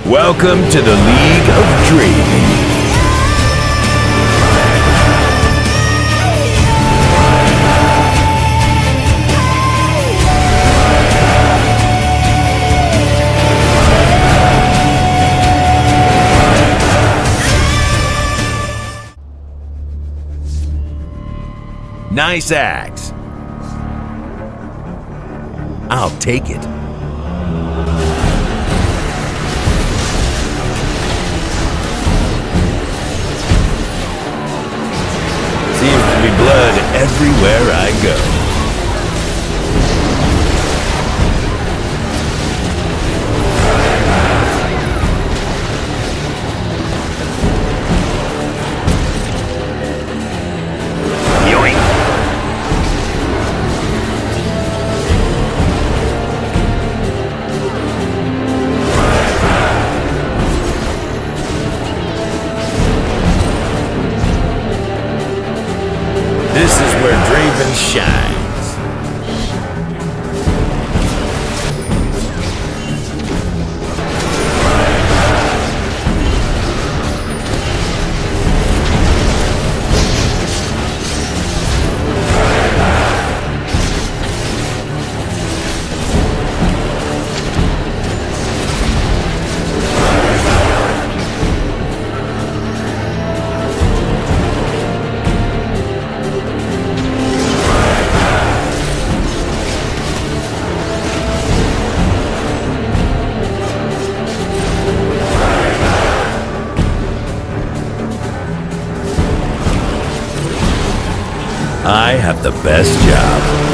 Welcome to the League of Dreams. Nice axe. I'll take it. Seems to be blood everywhere I go. This is where Draven shines. I have the best job.